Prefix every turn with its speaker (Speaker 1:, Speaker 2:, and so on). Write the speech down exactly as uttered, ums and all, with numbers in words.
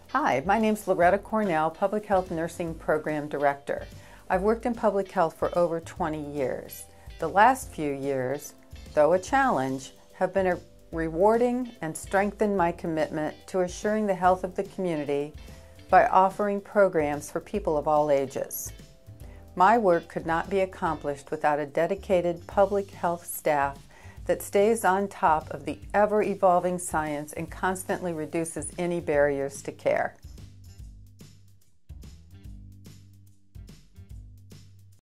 Speaker 1: Hi, my name's Loretta Cornell, Public Health Nursing Program Director. I've worked in public health for over twenty years. The last few years, though a challenge, have been a rewarding and strengthened my commitment to assuring the health of the community by offering programs for people of all ages. My work could not be accomplished without a dedicated public health staff that stays on top of the ever-evolving science and constantly reduces any barriers to care.